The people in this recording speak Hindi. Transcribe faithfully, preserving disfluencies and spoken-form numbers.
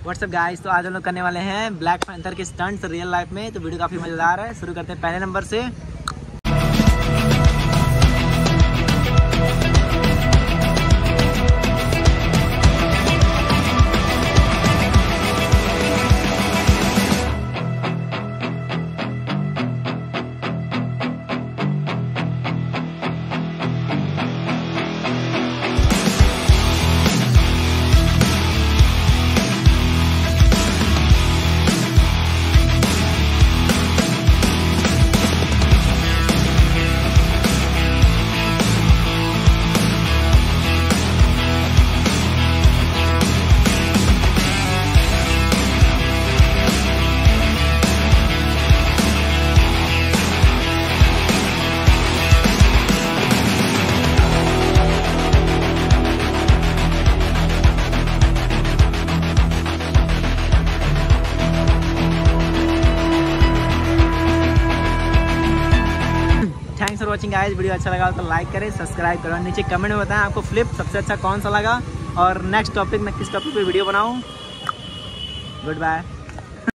व्हाट्सअप गाइस, तो आज हम लोग करने वाले हैं ब्लैक पैंथर के स्टंट्स रियल लाइफ में। तो वीडियो काफ़ी मज़ेदार है। शुरू करते हैं पहले नंबर से। Thanks for watching guys. Video अच्छा लगा तो लाइक करें, सब्सक्राइब करें, नीचे कमेंट में बताएं आपको फ्लिप सबसे अच्छा कौन सा लगा और नेक्स्ट टॉपिक में किस टॉपिक पे वीडियो बनाऊं। Good bye.